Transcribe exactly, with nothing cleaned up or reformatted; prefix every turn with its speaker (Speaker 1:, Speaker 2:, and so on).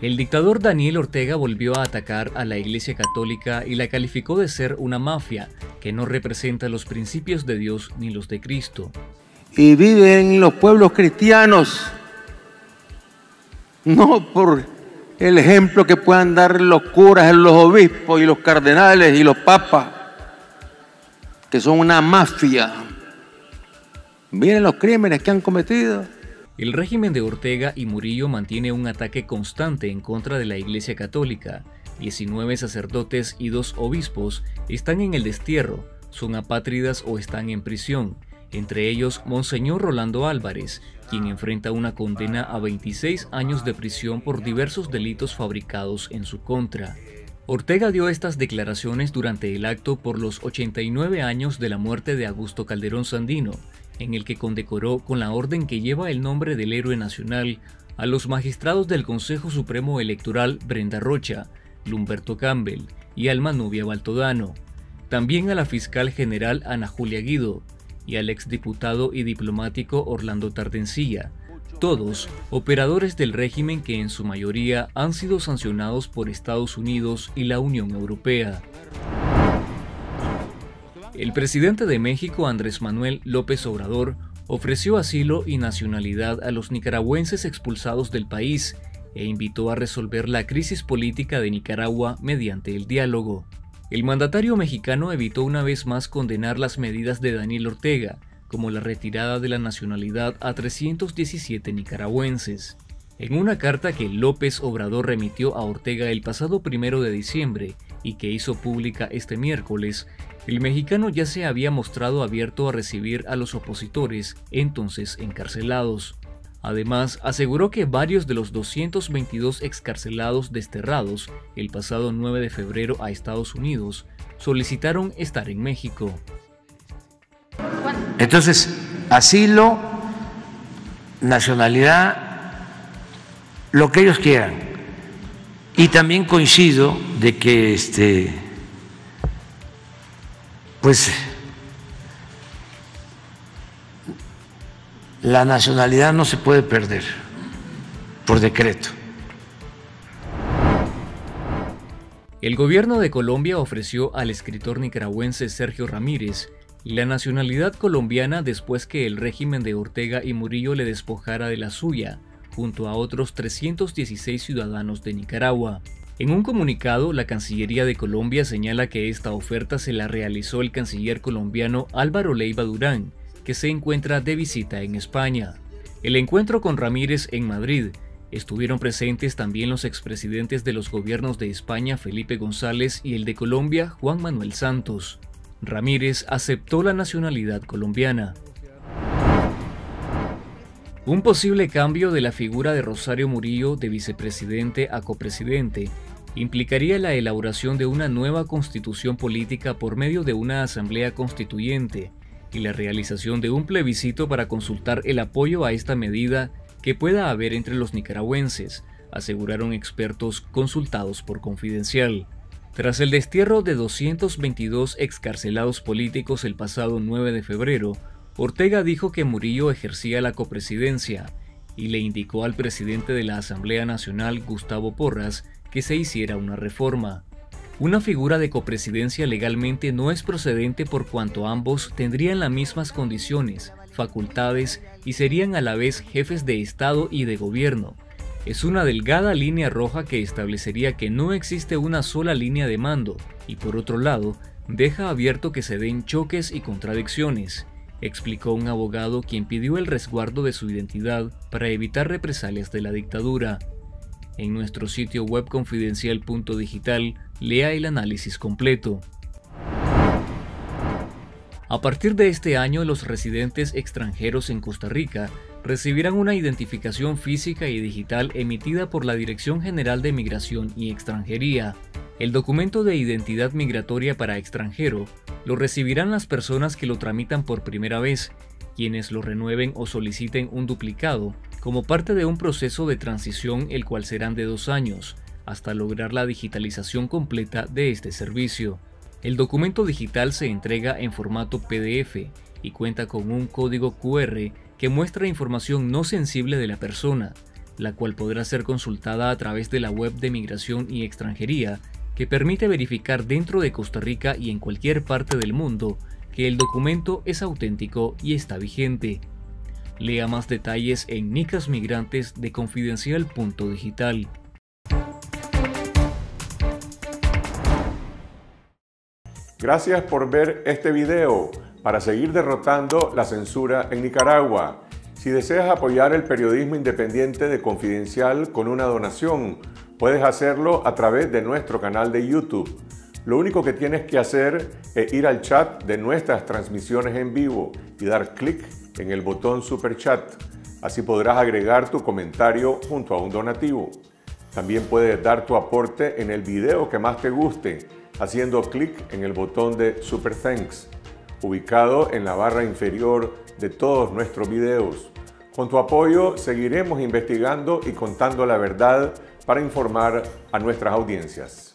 Speaker 1: El dictador Daniel Ortega volvió a atacar a la Iglesia Católica y la calificó de ser una mafia que no representa los principios de Dios ni los de Cristo.
Speaker 2: Y viven los pueblos cristianos, no por el ejemplo que puedan dar los curas, los obispos y los cardenales y los papas, que son una mafia. Miren los crímenes que han cometido.
Speaker 1: El régimen de Ortega y Murillo mantiene un ataque constante en contra de la Iglesia Católica. diecinueve sacerdotes y dos obispos están en el destierro, son apátridas o están en prisión, entre ellos Monseñor Rolando Álvarez, quien enfrenta una condena a veintiséis años de prisión por diversos delitos fabricados en su contra. Ortega dio estas declaraciones durante el acto por los ochenta y nueve años de la muerte de Augusto Calderón Sandino, en el que condecoró con la orden que lleva el nombre del héroe nacional a los magistrados del Consejo Supremo Electoral Brenda Rocha, Lumberto Campbell y Alma Nubia Baltodano, también a la fiscal general Ana Julia Guido y al exdiputado y diplomático Orlando Tardencilla, todos operadores del régimen que en su mayoría han sido sancionados por Estados Unidos y la Unión Europea. El presidente de México, Andrés Manuel López Obrador, ofreció asilo y nacionalidad a los nicaragüenses expulsados del país e invitó a resolver la crisis política de Nicaragua mediante el diálogo. El mandatario mexicano evitó una vez más condenar las medidas de Daniel Ortega, como la retirada de la nacionalidad a trescientos diecisiete nicaragüenses. En una carta que López Obrador remitió a Ortega el pasado primero de diciembre y que hizo pública este miércoles, el mexicano ya se había mostrado abierto a recibir a los opositores entonces encarcelados. Además, aseguró que varios de los doscientos veintidós excarcelados desterrados el pasado nueve de febrero a Estados Unidos solicitaron estar en México.
Speaker 3: Entonces, asilo, nacionalidad, lo que ellos quieran. Y también coincido de que este, pues la nacionalidad no se puede perder por decreto.
Speaker 1: El gobierno de Colombia ofreció al escritor nicaragüense Sergio Ramírez la nacionalidad colombiana después que el régimen de Ortega y Murillo le despojara de la suya, junto a otros trescientos dieciséis ciudadanos de Nicaragua. En un comunicado, la Cancillería de Colombia señala que esta oferta se la realizó el canciller colombiano Álvaro Leiva Durán, que se encuentra de visita en España. El encuentro con Ramírez en Madrid estuvieron presentes también los expresidentes de los gobiernos de España Felipe González y el de Colombia Juan Manuel Santos. Ramírez aceptó la nacionalidad colombiana. Un posible cambio de la figura de Rosario Murillo de vicepresidente a copresidente implicaría la elaboración de una nueva constitución política por medio de una asamblea constituyente y la realización de un plebiscito para consultar el apoyo a esta medida que pueda haber entre los nicaragüenses, aseguraron expertos consultados por Confidencial. Tras el destierro de doscientos veintidós excarcelados políticos el pasado nueve de febrero, Ortega dijo que Murillo ejercía la copresidencia y le indicó al presidente de la Asamblea Nacional, Gustavo Porras, que se hiciera una reforma. Una figura de copresidencia legalmente no es procedente por cuanto ambos tendrían las mismas condiciones, facultades y serían a la vez jefes de Estado y de gobierno. Es una delgada línea roja que establecería que no existe una sola línea de mando y por otro lado, deja abierto que se den choques y contradicciones, explicó un abogado quien pidió el resguardo de su identidad para evitar represalias de la dictadura. En nuestro sitio web confidencial punto digital, lea el análisis completo. A partir de este año, los residentes extranjeros en Costa Rica recibirán una identificación física y digital emitida por la Dirección General de Migración y Extranjería. El documento de identidad migratoria para extranjero lo recibirán las personas que lo tramitan por primera vez, quienes lo renueven o soliciten un duplicado, como parte de un proceso de transición el cual serán de dos años, hasta lograr la digitalización completa de este servicio. El documento digital se entrega en formato P D F y cuenta con un código Q R que muestra información no sensible de la persona, la cual podrá ser consultada a través de la web de Migración y Extranjería, que permite verificar dentro de Costa Rica y en cualquier parte del mundo que el documento es auténtico y está vigente. Lea más detalles en Nicas Migrantes de Confidencial punto digital.
Speaker 4: Gracias por ver este video para seguir derrotando la censura en Nicaragua. Si deseas apoyar el periodismo independiente de Confidencial con una donación, puedes hacerlo a través de nuestro canal de YouTube. Lo único que tienes que hacer es ir al chat de nuestras transmisiones en vivo y dar clic en el botón Super Chat. Así podrás agregar tu comentario junto a un donativo. También puedes dar tu aporte en el video que más te guste, haciendo clic en el botón de Super Thanks, ubicado en la barra inferior de todos nuestros videos. Con tu apoyo seguiremos investigando y contando la verdad para informar a nuestras audiencias.